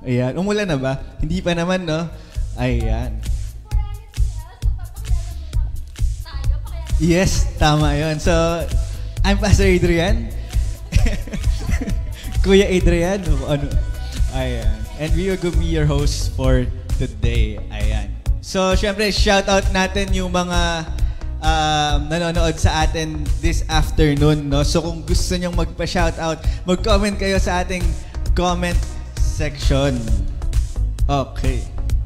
Ayan. Umulan na ba? Hindi pa naman, no? Ayan. Yes, tama yun. So, I'm Pastor Adrian. Kuya Adrian. Ano? Ayan. And we will be your host for today. Ayan. So, syempre, shoutout natin yung mga nanonood sa atin this afternoon, no? So, kung gusto nyong magpa-shoutout, mag-comment kayo sa ating comment section. Okay.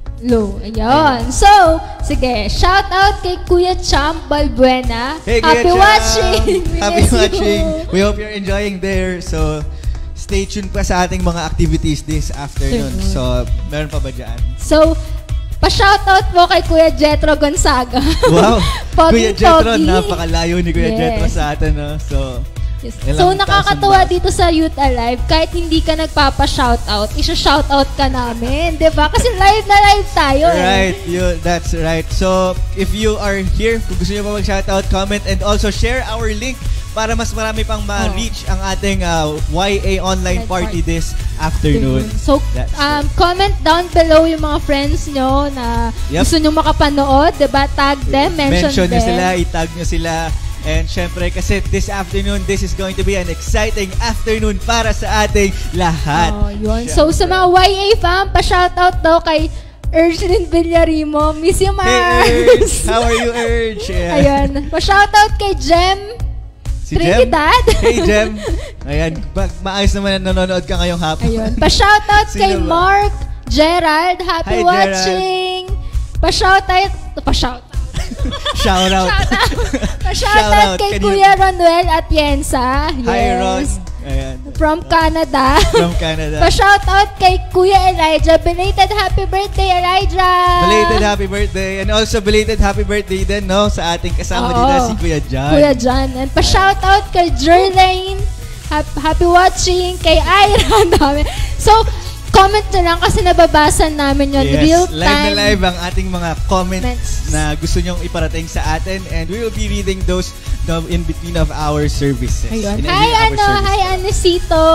Ayun. So, sige, shout out kay Kuya Champ Balbuena. Hey, Happy Kuya watching! Happy watching! We hope you're enjoying there. So, stay tuned pa sa ating mga activities this afternoon. So, meron pa ba dyan? So, pa-shoutout po kay Kuya Jetro Gonzaga. Wow! Kuya Jetro, napakalayo ni Kuya Jetro sa atin. No? So, so, nakakatuwa dito sa Youth Alive, kahit hindi ka nagpapa-shoutout, isa-shoutout ka namin, di ba? Kasi live na live tayo. Right, that's right. So, if you are here, kung gusto nyo pa mag-shoutout, comment, and also share our link para mas marami pang ma-reach ang ating YA online party this afternoon. So, comment down below yung mga friends nyo na gusto nyo makapanood, di ba? Tag them, mention nyo sila, itag nyo sila. And syempre, kasi this afternoon, this is going to be an exciting afternoon para sa ating lahat. Yun. So, sa mga YA fam, pa-shoutout daw kay Urgelyn Villarimo. Miss you, Mars! Hey, Urge! How are you, Urge? Yeah. Ayun. Pa-shoutout kay Jem. Si Trinidad. Hey, Jem. Ayan. Maayos naman na nanonood ka ngayong hapon. Ayun. Pa-shoutout kay Mark Gerald. Happy watching. Pa-shoutout. Shoutout. Pa-shoutout kay Kuya Ronwell Atienza. Yes. Hi, Ron. Ayan. From Canada. From Canada. Pa-shoutout kay Kuya Elijah. Belated happy birthday, Elijah! Belated happy birthday. And also belated happy birthday din, no? Sa ating kasama dito, si Kuya John. Kuya John. And pa-shoutout kay Jerlane. Happy watching. Kay Ira. Dami. So, comment na lang kasi nababasa namin yun. Real time. Live na live ang ating mga comments na gusto nyong iparating sa atin, and we will be reading those in between of our services. Ayun. Hi, Anesito.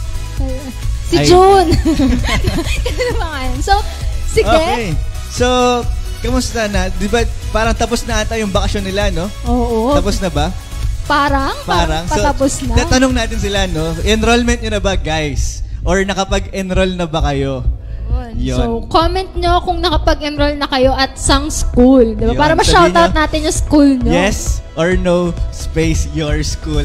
Si June. So, sige. Okay. So, kamusta na? Di ba parang tapos na ata yung bakasyon nila, no? Oo. Tapos na ba? Parang patapos so, na. Tatanong natin sila, no? Enrollment nyo na ba, guys? Or nakapag-enroll na ba kayo? Yun. So, comment nyo kung nakapag-enroll na kayo at sang school. Diba? Para ma-shoutout natin yung school nyo. Yes or no space your school.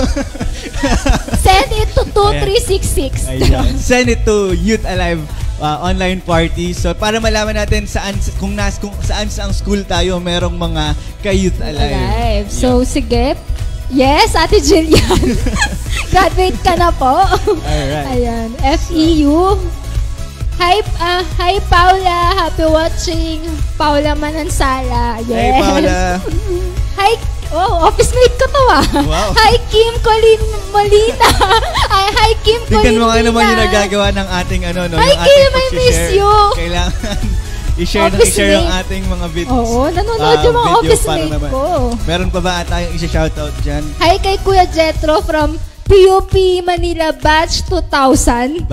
Send it to 2366. Send it to Youth Alive online party. So, para malaman natin kung saan ang school tayo, merong mga ka-Youth Alive. So, sige. Yes, Ate Jillian. Graduate ka na po. Alright. Ayan. FEU. Hi, Paula. Happy watching. Paula Manansala. Yes. Hey, Paula. Hi, office mate ko to Wow. Hi, Kim Colin Molina. Hi, Kim Colin Molina. Tignan mo nga naman yung nagagawa ng ating Hi, Kim, I miss you. Kailangan i-share yung ating mga videos. Oo, nanonood yung mga office mate ko. Meron pa ba tayong isa-shoutout dyan? Hi kay Kuya Jetro from PUP Manila Batch 2000.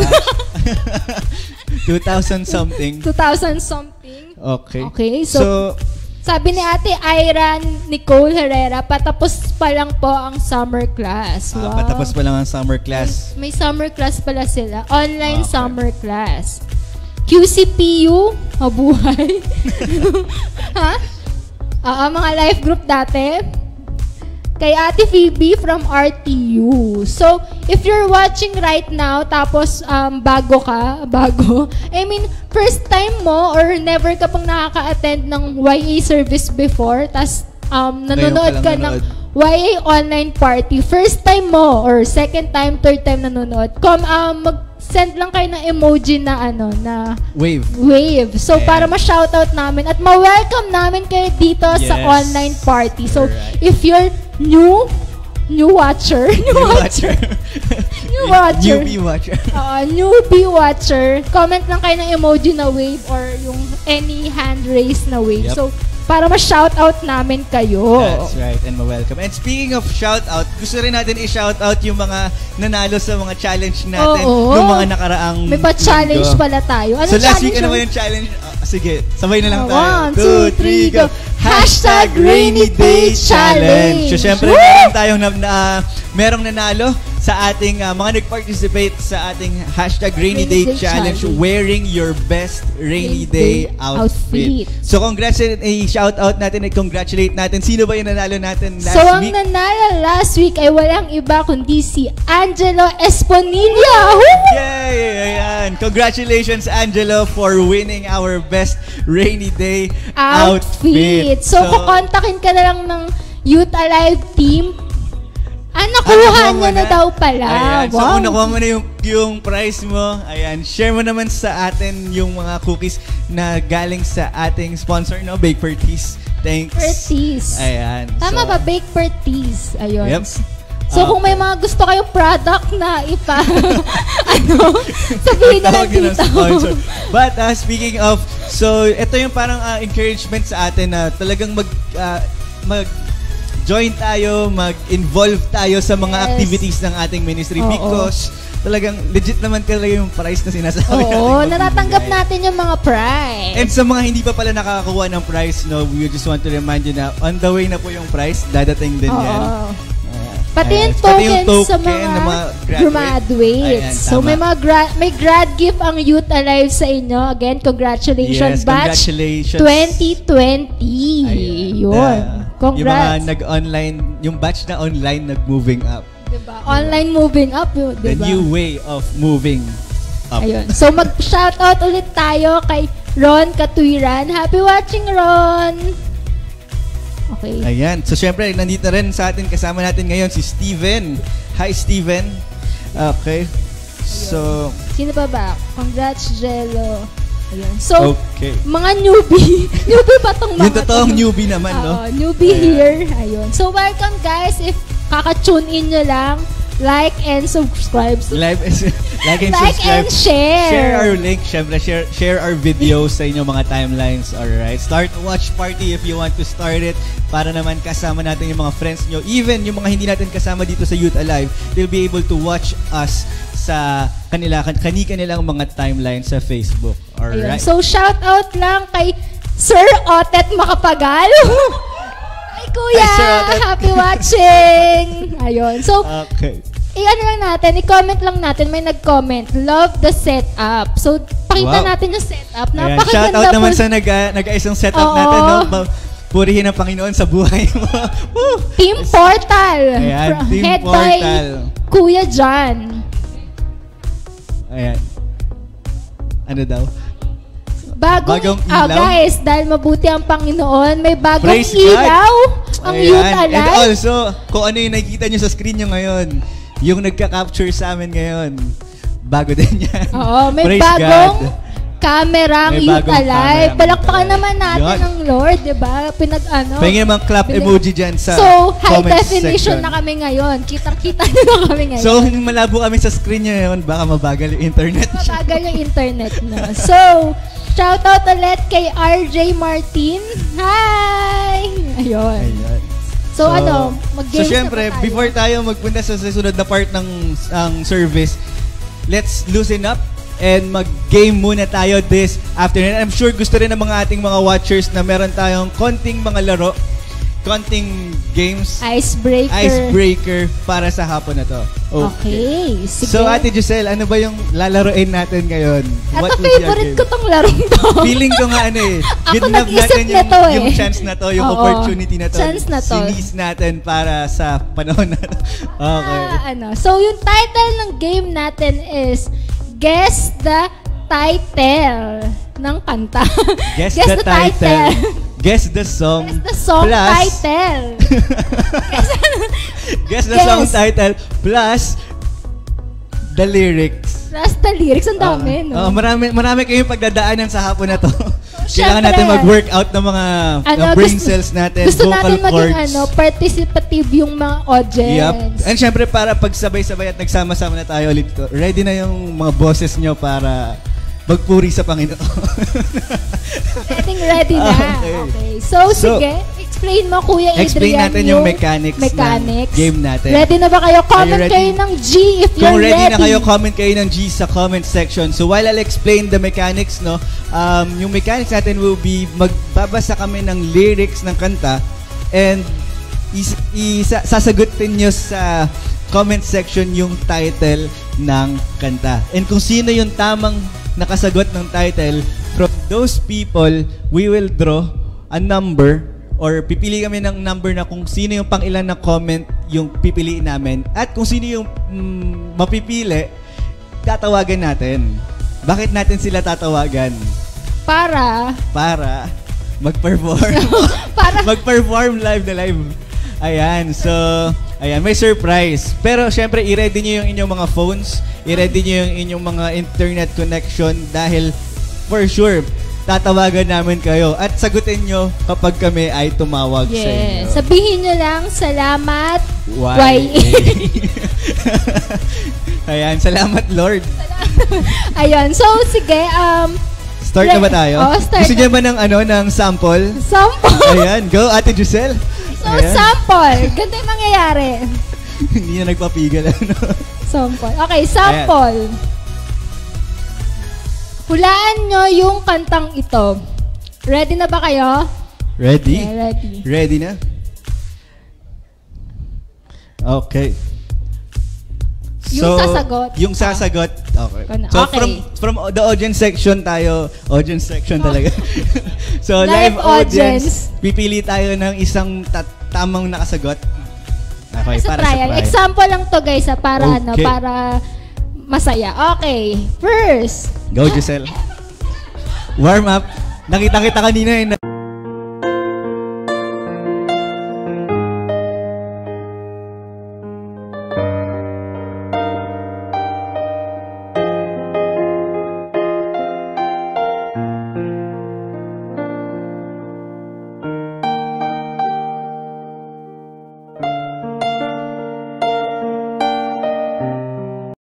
2000 something. 2000 something. Okay. So sabi ni Ate Ira Nicole Herrera, patapos pa lang po ang summer class. Wow. Patapos pa lang ang summer class. May summer class pala sila. Online summer class. QCPU, mabuhay. Ha? Mga life group dati. Kay Ate Phoebe from RTU. So, if you're watching right now, tapos bago, first time mo or never ka pang nakaka-attend ng YA service before, tas nanonood ka ng YA online party, first time mo or second time, third time nanonood, send lang kayo ng emoji na na wave. So, para ma-shoutout namin at ma-welcome namin kayo dito sa online party. So, if you're new watcher. Newbie watcher. Comment lang kayo ng emoji na wave or yung any hand raise na wave. So, para ma-shoutout namin kayo. That's right, and ma-welcome. And speaking of shoutout, gusto rin natin i-shoutout yung mga nanalo sa mga challenge natin noong mga nakaraang May pa-challenge pala tayo. Ano so last challenge week, ano ba yung challenge? Sige, sabay na lang tayo. 1, 2, 3, go! Hashtag Rainy Day Challenge! So syempre, merong nanalo sa ating mga nag-participate sa ating hashtag Rainy Day Challenge wearing your best Rainy Day outfit. So shout-out natin at congratulate natin. Sino ba yung nanalo natin last week? So ang nanalo last week ay walang iba kundi si Angelo Esponilla! Yay! Ayan. Congratulations, Angelo, for winning our best Rainy Day outfit. So kukontakin ka na lang ng Youth Alive team. Nakuha niya na daw pala. Ayan. Wow. So, nakuha mo na yung prize mo. Ayan. Share mo naman sa atin yung mga cookies na galing sa ating sponsor, no? Bake for Teas. Thanks. For Teas. Ayan. Tama ba? Bake for Teas. Ayun. Yep. So, kung may mga gusto kayong product na sabihin na lang dito. But speaking of, so, ito yung parang encouragement sa atin na talagang join tayo, mag-involve tayo sa mga activities ng ating ministry because talagang legit naman talaga yung prize na sinasabi natin. Oo, natatanggap natin yung mga prize. And sa mga hindi pa pala nakakakuha ng prize, no, we just want to remind you na on the way na po yung prize, dadating din yan. Pati yung token sa mga graduates. So may grad gift ang Youth Alive sa inyo. Again, congratulations, batch 2020. Yun. Congrats. Yung mga nag-online, yung batch na online nag-moving up. Diba? Online moving up yun, diba? The new way of moving up. Ayun. So mag-shoutout ulit tayo kay Ron Katuiran. Happy watching, Ron! Okay. Ayan. So syempre, nandito rin sa atin, kasama natin ngayon si Steven. Hi, Steven. Okay. So, sino ba? Congrats, Jello. Ayun. So, mga newbie. Newbie ba itong mga yung totoong newbie naman, no? Newbie here. Ayun. So, welcome guys. If kaka-tune in nyo lang, like and subscribe. Like and subscribe. And share. Share our link. Syempre, share our videos sa inyong mga timelines. Alright. Start a watch party if you want to start it. Para naman kasama natin yung mga friends nyo. Even yung mga hindi natin kasama dito sa Youth Alive, they'll be able to watch us sa kanilang mga timelines sa Facebook. Alright. So, shout out lang kay Sir Otet Makapagal. Hi, Kuya! Happy watching! Ayun. So, i-ano lang natin, i-comment lang natin, may nag-comment, love the setup. So, pakita natin yung setup. Napakaganda. Shout out naman sa nag-aisang setup natin, no? Purihin ang Panginoon sa buhay mo. Team Portal. Ayan, Team Head Portal. by Kuya John. Ayan. Ano daw? Bagong ilaw. Guys, dahil mabuti ang Panginoon, may bagong Praise ilaw God. ang Youth Alive. And also, kung ano yung nakikita nyo sa screen nyo ngayon, yung nagka-capture sa amin ngayon, bago din yan. Oo, may Praise bagong God. Kamerang Youth Alive. Palakpakan naman natin ng Lord, di ba? Pahingin naman clap emoji dyan sa high comment definition section. na kami ngayon. Kitang-kita na kami ngayon. So, malabo kami sa screen nyo ngayon, baka mabagal yung internet. Mabagal yung internet na. So, shoutout ulit kay RJ Martin. Hi! Ayun. So mag-games so syempre, before tayo magpunta sa susunod na part ng service, let's loosen up and mag-game muna tayo this afternoon. I'm sure gusto rin ng mga ating mga watchers na meron tayong konting mga laro, konting games, icebreaker para sa hapon na to. Okay. Sige. So, Ate Giselle, ano ba yung lalaroin natin ngayon? Ito, favorite ko tong larong to. Feeling ko nga ginab natin yung chance na to, yung opportunity na to. Chance na to. Sinis natin para sa panahon na to. Okay. So, yung title ng game natin is Guess the Title ng kanta. Guess the title. Guess the song. Guess the song title. Guess the song title plus the lyrics. Plus the lyrics. Ang dami, no? Marami kayong pagdadaanan sa hapon na to. Kailangan natin mag-workout ng mga brain cells natin, gusto vocal natin cords. Maging participative yung mga audience. Yep. And syempre para pagsabay-sabay at nagsama-sama na tayo ulit. Ready na yung mga bosses nyo para magpuri sa Panginoon. Ready na. Okay. So, sige. Explain mo, Kuya Adrian, explain natin yung mechanics ng game natin. Ready na ba kayo? Comment kayo ng G if you're ready. Kung ready na kayo, comment kayo ng G sa comment section. So while I'll explain the mechanics, no, yung mechanics natin will be magbabasa kami ng lyrics ng kanta and sasagutin nyo sa comment section yung title ng kanta. And kung sino yung tamang nakasagot ng title, from those people, we will draw a number or pipili kami ng number na kung sino yung pang-ilan na comment yung pipiliin namin. At kung sino yung mapipili, tatawagan natin. Bakit natin sila tatawagan? Para mag-perform. Mag-perform live na live. Ayan, so, ayan, may surprise. Pero syempre, i-ready nyo yung inyong mga phones, i-ready nyo yung inyong mga internet connection dahil for sure, tatawagan namin kayo at sagutin nyo kapag kami ay tumawag sa inyo. Sabihin nyo lang, salamat, YA. Ayan, salamat Lord. Ayan, so sige, start na ba tayo? Start. Gusto nyo ba ng sample? Sample? Ayan, go Ate Giselle. So, ayan. Sample. Ganito yung mangyayari. Hindi na nagpapigal. Sample. Okay, sample. Ayan. Hulaan nyo yung kantang ito. Ready na ba kayo? Ready? Okay, ready. Ready na? Okay. Yung sasagot. Yung sasagot. Okay. So, okay. from the audience section tayo. Audience section talaga. So, live audience. Pipili tayo ng isang tamang nakasagot. Okay, para sa trial. Example lang to guys, para okay. Para masaya. Okay. First. Go, Giselle. Warm up. Nakita kita kanina eh.